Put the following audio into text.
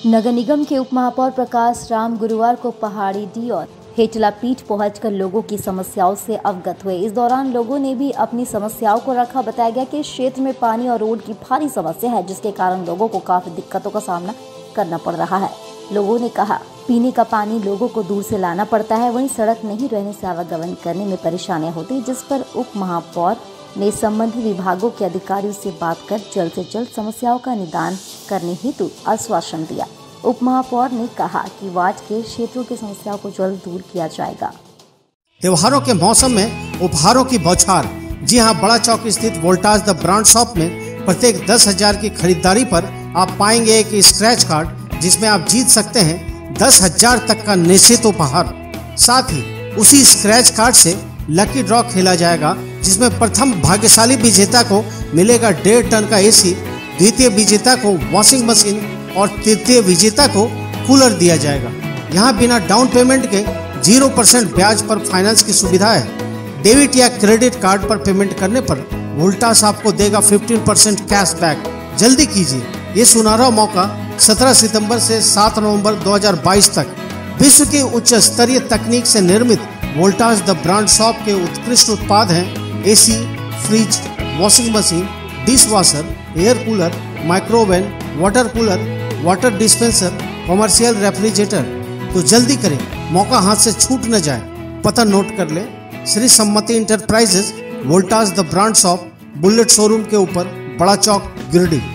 नगर निगम के उप महापौर प्रकाश राम गुरुवार को पहाड़ी डी और हेटला पीठ पहुंचकर लोगों की समस्याओं से अवगत हुए। इस दौरान लोगों ने भी अपनी समस्याओं को रखा। बताया गया कि इस क्षेत्र में पानी और रोड की भारी समस्या है, जिसके कारण लोगों को काफी दिक्कतों का सामना करना पड़ रहा है। लोगों ने कहा, पीने का पानी लोगों को दूर से लाना पड़ता है, वहीं सड़क नहीं रहने से आवागमन करने में परेशानियां होती, जिस पर उप महापौर ने संबंधित विभागों के अधिकारियों से बात कर जल्द से जल्द समस्याओं का निदान करने हेतु आश्वासन दिया। उप महापौर ने कहा कि वार्ड के क्षेत्रों की समस्याओं को जल्द दूर किया जाएगा। त्योहारों के मौसम में उपहारों की बौछार। जी हां, बड़ा चौक स्थित वोल्टास द ब्रांड शॉप में प्रत्येक 10,000 की खरीदारी पर आप पाएंगे एक स्क्रैच कार्ड, जिसमें आप जीत सकते हैं 10,000 तक का निश्चित उपहार। साथ ही उसी स्क्रैच कार्ड से लकी ड्रॉ खेला जाएगा, जिसमें प्रथम भाग्यशाली विजेता को मिलेगा 1.5 टन का एसी, द्वितीय विजेता को वॉशिंग मशीन और तृतीय विजेता को कूलर दिया जाएगा। यहाँ बिना डाउन पेमेंट के 0% ब्याज पर फाइनेंस की सुविधा है। डेबिट या क्रेडिट कार्ड पर पेमेंट करने पर वोल्टास आपको देगा 15% कैशबैक। जल्दी कीजिए, ये सुनहरा मौका 17 सितंबर से 7 नवंबर 2022 तक। विश्व की उच्च स्तरीय तकनीक से निर्मित वोल्टास द ब्रांड शॉप के उत्कृष्ट उत्पाद हैं AC, fridge, washing machine, dish washer, air cooler, microwave, water cooler, water dispenser, commercial refrigerator. तो जल्दी करें, मौका हाथ से छूट न जाए। पता नोट कर ले, Shri Sammati enterprises, Voltas the brand shop, bullet showroom के ऊपर, बड़ा चौक, गिरिडीह।